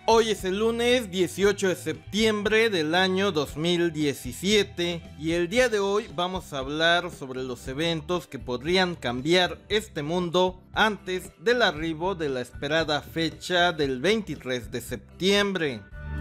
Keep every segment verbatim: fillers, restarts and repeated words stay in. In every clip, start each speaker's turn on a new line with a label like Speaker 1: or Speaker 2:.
Speaker 1: Hoy es el lunes dieciocho de septiembre del año dos mil diecisiete y el día de hoy vamos a hablar sobre los eventos que podrían cambiar este mundo antes del arribo de la esperada fecha del veintitrés de septiembre.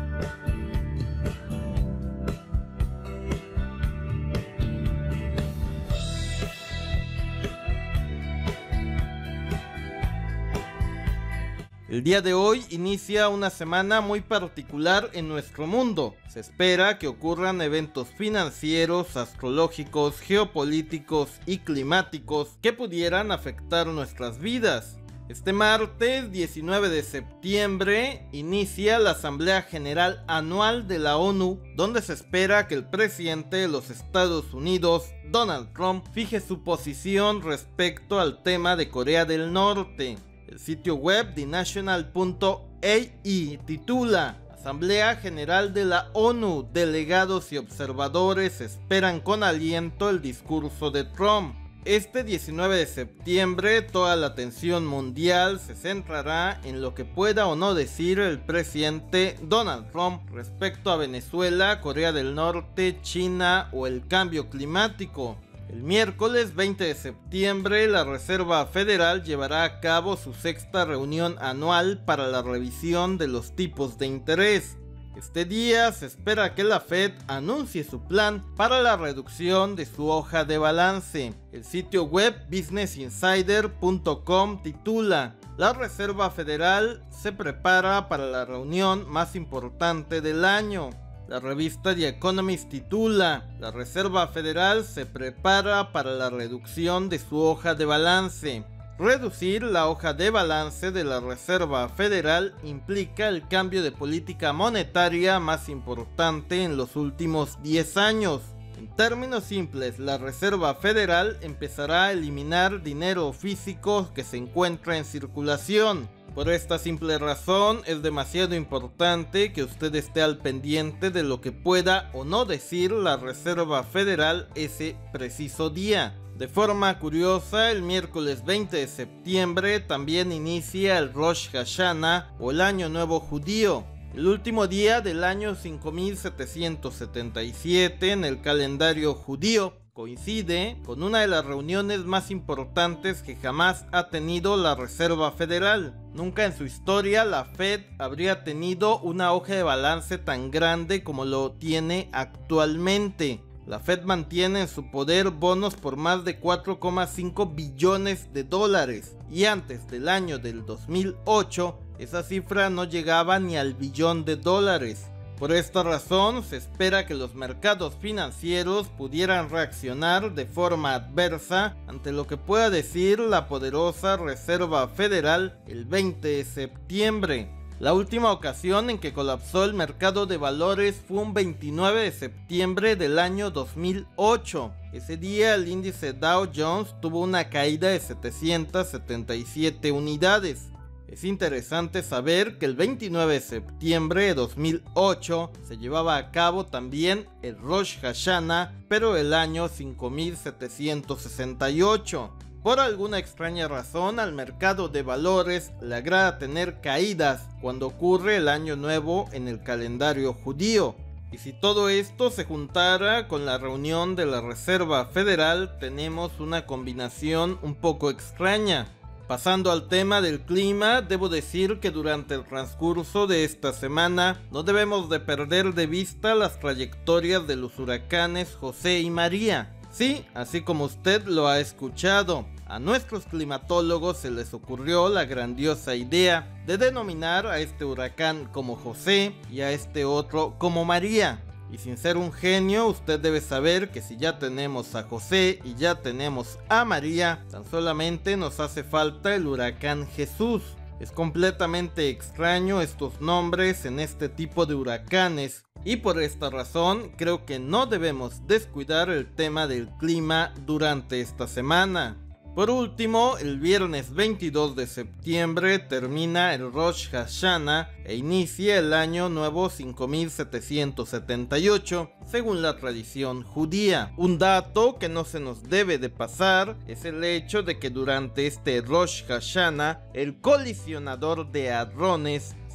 Speaker 1: El día de hoy inicia una semana muy particular en nuestro mundo. Se espera que ocurran eventos financieros, astrológicos, geopolíticos y climáticos que pudieran afectar nuestras vidas. Este martes diecinueve de septiembre inicia la Asamblea General Anual de la ONU, donde se espera que el presidente de los Estados Unidos, Donald Trump, fije su posición respecto al tema de Corea del Norte. El sitio web The National punto a i titula: Asamblea General de la ONU, delegados y observadores esperan con aliento el discurso de Trump. Este diecinueve de septiembre toda la atención mundial se centrará en lo que pueda o no decir el presidente Donald Trump respecto a Venezuela, Corea del Norte, China o el cambio climático. El miércoles veinte de septiembre, la Reserva Federal llevará a cabo su sexta reunión anual para la revisión de los tipos de interés. Este día se espera que la Fed anuncie su plan para la reducción de su hoja de balance. El sitio web business insider punto com titula: La Reserva Federal se prepara para la reunión más importante del año. La revista The Economist titula: La Reserva Federal se prepara para la reducción de su hoja de balance. Reducir la hoja de balance de la Reserva Federal implica el cambio de política monetaria más importante en los últimos diez años. En términos simples, la Reserva Federal empezará a eliminar dinero físico que se encuentra en circulación. Por esta simple razón, es demasiado importante que usted esté al pendiente de lo que pueda o no decir la Reserva Federal ese preciso día. De forma curiosa, el miércoles veinte de septiembre también inicia el Rosh Hashanah o el Año Nuevo Judío, el último día del año cinco mil setecientos setenta y siete en el calendario judío. Coincide con una de las reuniones más importantes que jamás ha tenido la Reserva Federal. Nunca en su historia la Fed habría tenido una hoja de balance tan grande como lo tiene actualmente. La Fed mantiene en su poder bonos por más de cuatro coma cinco billones de dólares y antes del año del dos mil ocho esa cifra no llegaba ni al billón de dólares. Por esta razón, se espera que los mercados financieros pudieran reaccionar de forma adversa ante lo que pueda decir la poderosa Reserva Federal el veinte de septiembre. La última ocasión en que colapsó el mercado de valores fue un veintinueve de septiembre del año dos mil ocho. Ese día el índice Dow Jones tuvo una caída de setecientas setenta y siete unidades. Es interesante saber que el veintinueve de septiembre de dos mil ocho se llevaba a cabo también el Rosh Hashanah, pero el año cinco mil setecientos sesenta y ocho. Por alguna extraña razón, al mercado de valores le agrada tener caídas cuando ocurre el año nuevo en el calendario judío. Y si todo esto se juntara con la reunión de la Reserva Federal, tenemos una combinación un poco extraña. Pasando al tema del clima, debo decir que durante el transcurso de esta semana no debemos de perder de vista las trayectorias de los huracanes José y María. Sí, así como usted lo ha escuchado, a nuestros climatólogos se les ocurrió la grandiosa idea de denominar a este huracán como José y a este otro como María. Y sin ser un genio, usted debe saber que si ya tenemos a José y ya tenemos a María, tan solamente nos hace falta el huracán Jesús. Es completamente extraño estos nombres en este tipo de huracanes y por esta razón creo que no debemos descuidar el tema del clima durante esta semana. Por último, el viernes veintidós de septiembre termina el Rosh Hashanah e inicia el año nuevo cinco mil setecientos setenta y ocho, según la tradición judía. Un dato que no se nos debe de pasar es el hecho de que durante este Rosh Hashanah, el colisionador de hadrones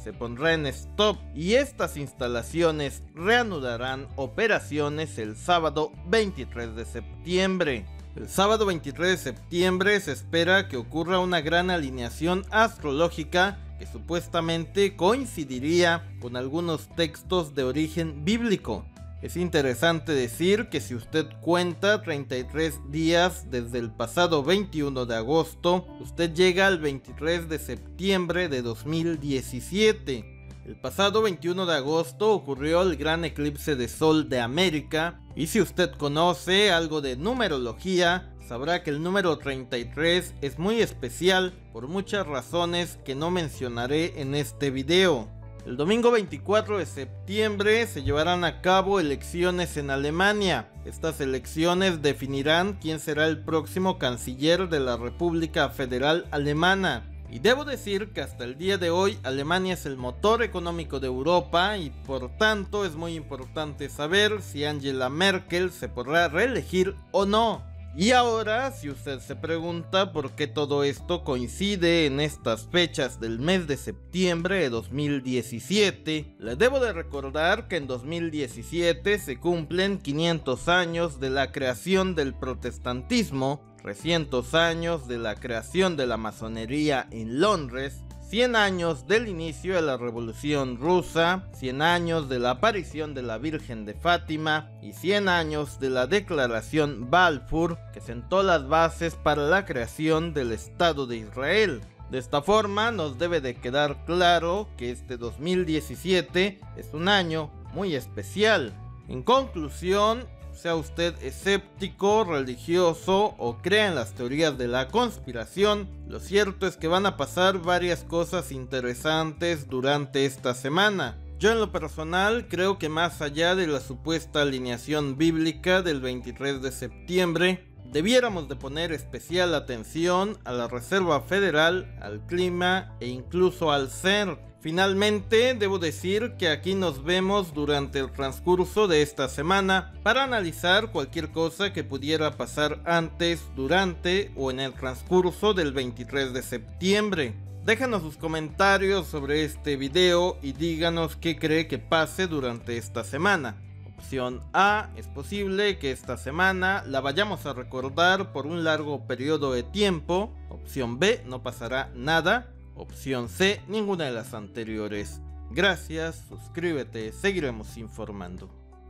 Speaker 1: se pondrá en stop y estas instalaciones reanudarán operaciones el sábado veintitrés de septiembre. El sábado veintitrés de septiembre se espera que ocurra una gran alineación astrológica que supuestamente coincidiría con algunos textos de origen bíblico. Es interesante decir que si usted cuenta treinta y tres días desde el pasado veintiuno de agosto, usted llega al veintitrés de septiembre de dos mil diecisiete. El pasado veintiuno de agosto ocurrió el gran eclipse de sol de América, y si usted conoce algo de numerología, sabrá que el número treinta y tres es muy especial por muchas razones que no mencionaré en este video. El domingo veinticuatro de septiembre se llevarán a cabo elecciones en Alemania. Estas elecciones definirán quién será el próximo canciller de la República Federal Alemana. Y debo decir que hasta el día de hoy Alemania es el motor económico de Europa y por tanto es muy importante saber si Angela Merkel se podrá reelegir o no. Y ahora, si usted se pregunta por qué todo esto coincide en estas fechas del mes de septiembre de dos mil diecisiete, le debo de recordar que en dos mil diecisiete se cumplen quinientos años de la creación del protestantismo, trescientos años de la creación de la masonería en Londres, cien años del inicio de la Revolución Rusa, cien años de la aparición de la Virgen de Fátima y cien años de la Declaración Balfour, que sentó las bases para la creación del Estado de Israel. De esta forma nos debe de quedar claro que este dos mil diecisiete es un año muy especial. En conclusión, sea usted escéptico, religioso o crea en las teorías de la conspiración, lo cierto es que van a pasar varias cosas interesantes durante esta semana. Yo en lo personal creo que más allá de la supuesta alineación bíblica del veintitrés de septiembre, debiéramos de poner especial atención a la Reserva Federal, al clima e incluso al C E R. Finalmente, debo decir que aquí nos vemos durante el transcurso de esta semana para analizar cualquier cosa que pudiera pasar antes, durante o en el transcurso del veintitrés de septiembre. Déjanos sus comentarios sobre este video y díganos qué cree que pase durante esta semana. Opción A, es posible que esta semana la vayamos a recordar por un largo periodo de tiempo. Opción B, no pasará nada. Opción C, ninguna de las anteriores. Gracias, suscríbete, seguiremos informando.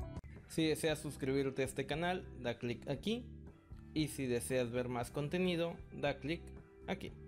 Speaker 1: Si deseas suscribirte a este canal, da clic aquí. Y si deseas ver más contenido, da clic aquí.